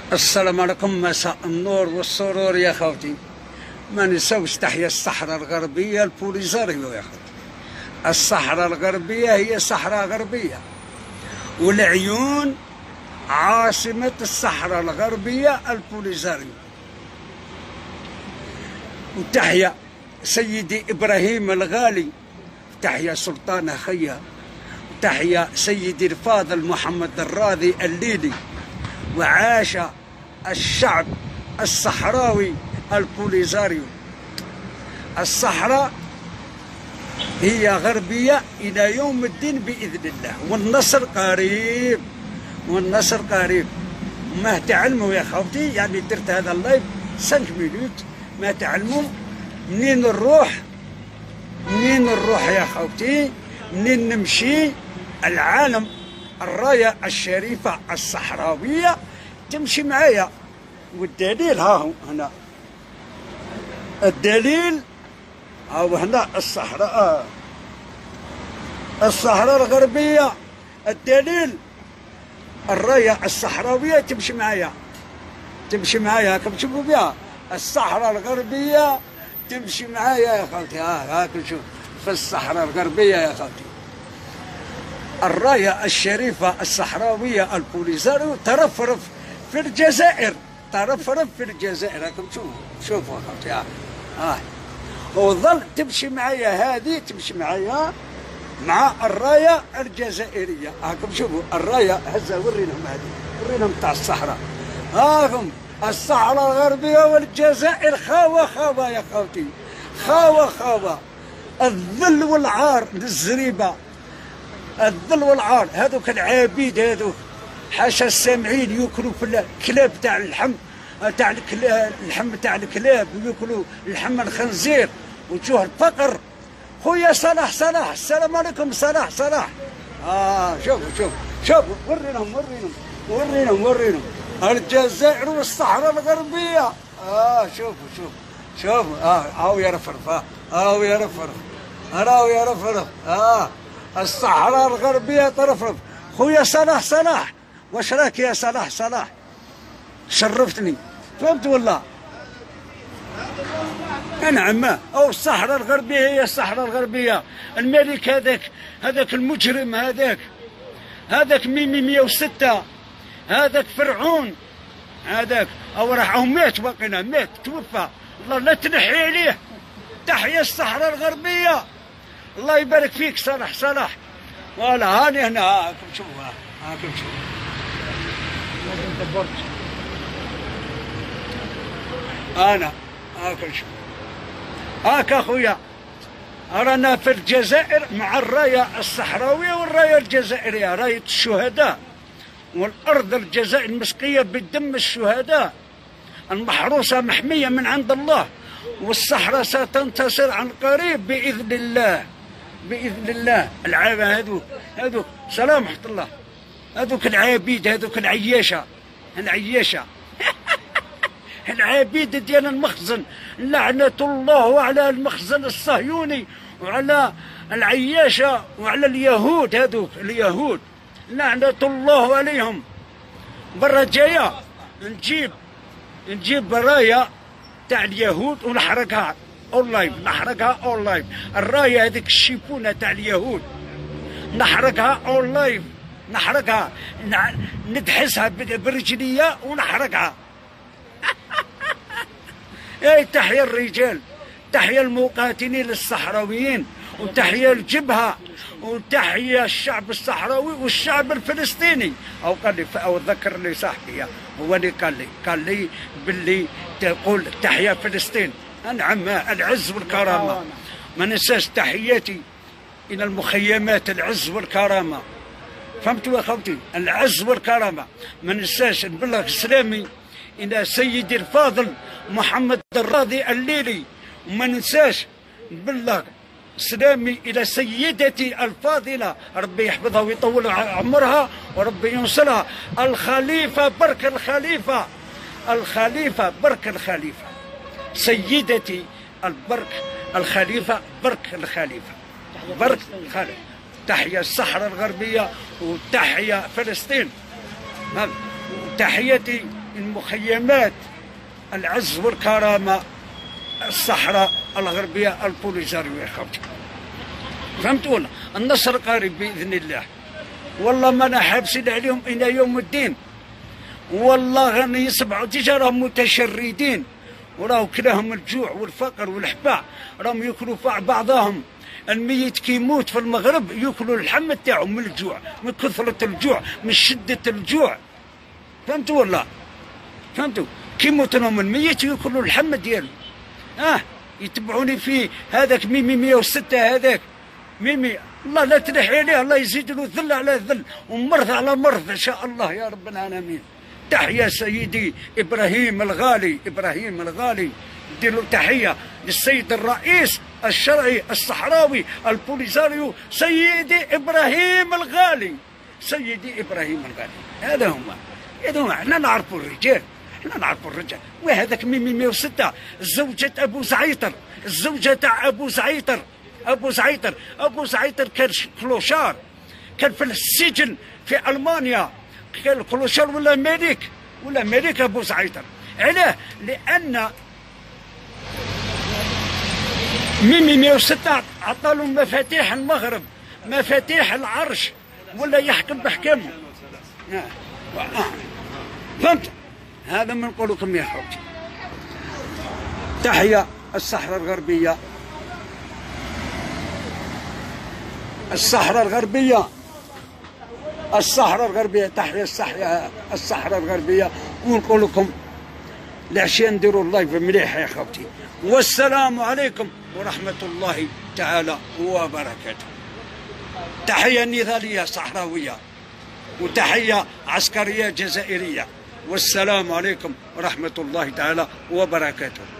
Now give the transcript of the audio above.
السلام عليكم، مساء النور والسرور يا خوتي. ما نساوش تحيا الصحراء الغربية البوليزاريو يا خوتي. الصحراء الغربية هي صحراء غربية، والعيون عاصمة الصحراء الغربية البوليزاريو. وتحيا سيدي إبراهيم الغالي، تحيا سلطان خيا، تحيا سيدي الفاضل محمد الراضي الليلي. وعاش الشعب الصحراوي البوليزاريو. الصحراء هي غربية إلى يوم الدين بإذن الله، والنصر قريب، والنصر قريب. ما تعلموا يا خوتي، يعني درت هذا اللايف 5 مينوت، ما تعلموا منين نروح يا خوتي، منين نمشي. العالم الراية الشريفة الصحراوية تمشي معايا، والدليل ها هو هنا، الدليل هو هنا الصحراء الغربية. الدليل الراية الصحراوية تمشي معايا، هاكم تشوفوا بها الصحراء الغربية تمشي معايا يا خالتي. هاكم شوف في الصحراء الغربية يا خالتي. الراية الشريفة الصحراوية البوليزاريو ترفرف في الجزائر، هاكم شوفوا يا خالتي. وظل تمشي معايا، هذه تمشي معايا مع الراية الجزائرية. هاكم شوفوا الراية هزة، ورينهم هذه، ورينهم تاع الصحراء. هاكم الصحراء الغربية والجزائر خاوة يا خوتي، خاوة. الذل والعار للزريبة، الذل والعار. هذوك العبيد هذوك حاشا السامعين ياكلوا في الكلاب تاع اللحم، اللحم تاع الكلاب، وياكلوا لحم الخنزير، وجوه الفقر. خويا صلاح السلام عليكم. صلاح شوفوا ورينهم الجزائر والصحراء الغربية. شوفوا هاو يرفرف، الصحراء الغربية ترفرف. خويا صلاح واش راك يا صلاح؟ شرفتني، فهمت والله؟ نعم. او الصحراء الغربية هي الصحراء الغربية. الملك هذاك المجرم، هذاك ميمي 106، هذاك فرعون، هذاك او راح مات، باقينا مات، توفى. الله لا تنحي عليه. تحيا الصحراء الغربية. الله يبارك فيك صلاح. ولا هاني هنا، هاكم شوفوا انا هاكم شوف. هاك اخويا، رانا في الجزائر مع الراية الصحراوية والراية الجزائرية، راية الشهداء. والارض الجزائر مسقية بدم الشهداء، المحروسة محمية من عند الله، والصحراء ستنتصر عن قريب بإذن الله. العابة هذوك سلام ورحمة الله، هذوك العبيد، هذوك العياشة العبيد ديال المخزن، لعنة الله على المخزن الصهيوني، وعلى العياشة، وعلى اليهود. هذوك اليهود لعنة الله عليهم. برا جاية نجيب براية تاع اليهود ونحرقها اونلايف، الراية هذيك الشيفونة تاع اليهود نحرقها اونلايف، ندحسها برجلية ونحرقها. اي تحيا الرجال، تحيا المقاتلين الصحراويين، وتحيا الجبهة، وتحيا الشعب الصحراوي والشعب الفلسطيني. او ذكر لي صاحبي، هو اللي قال لي باللي تقول تحيا فلسطين. نعم، العز والكرامة. ما ننساش تحياتي الى المخيمات، العز والكرامة، فهمتوا يا خوتي؟ العز والكرامة. ما ننساش نبلغ سلامي الى سيدي الفاضل محمد الراضي الليلي، وما ننساش نبلغ سلامي الى سيدتي الفاضله، ربي يحفظها ويطول عمرها وربي ينصرها، الخليفه برك الخليفه، سيدتي البرك الخليفه، تحيا الصحراء الغربيه، وتحيا فلسطين. تحياتي المخيمات العز والكرامة الصحراء الغربية البوليزاريو يا خوتي. فهمتونا؟ النصر قريب بإذن الله. والله ما أنا حابسين عليهم إلى يوم الدين. والله غني يصبحوا تجارهم متشردين، وراهو كلاهم الجوع والفقر والحباء، راهم ياكلوا بعضهم. الميت كي يموت في المغرب ياكلوا اللحم تاعهم من الجوع، من كثرة الجوع، من شدة الجوع. فهمتوا ولا؟ فهمتوا؟ كي يموت لهم الميت ياكلوا اللحم ديالو. يتبعوني في هذاك ميمي 106 هذاك ميمي، الله لا تنحي عليه، الله يزيد له ذل على ذل ومرض على مرض ان شاء الله يا رب العالمين. تحية سيدي إبراهيم الغالي، إبراهيم الغالي، ندير له تحية للسيد الرئيس الشرعي الصحراوي البوليزاريو سيدي إبراهيم الغالي، سيدي إبراهيم الغالي. هذا هما احنا نعرفوا الرجال، احنا نعرفوا الرجال. وهذاك ميمي 106 زوجة أبو زعيطر، الزوجة تاع أبو زعيطر، أبو زعيطر كان كلوشار، كان في السجن في ألمانيا، كان كلوشار ولا ملك أبو زعيطر. علاه؟ لأن ميمي 106 عطالو مفاتيح المغرب، مفاتيح العرش، ولا يحكم بحكامه. فهمت؟ هذا ما نقول لكم يا خوتي. تحية الصحراء الغربية، الصحراء الغربية، الصحراء الغربية، تحية الصحراء الغربية. ونقول لكم العشية نديروا اللايف مليح يا خوتي. والسلام عليكم ورحمة الله تعالى وبركاته. تحية نضالية صحراوية وتحية عسكرية جزائرية. والسلام عليكم ورحمة الله تعالى وبركاته.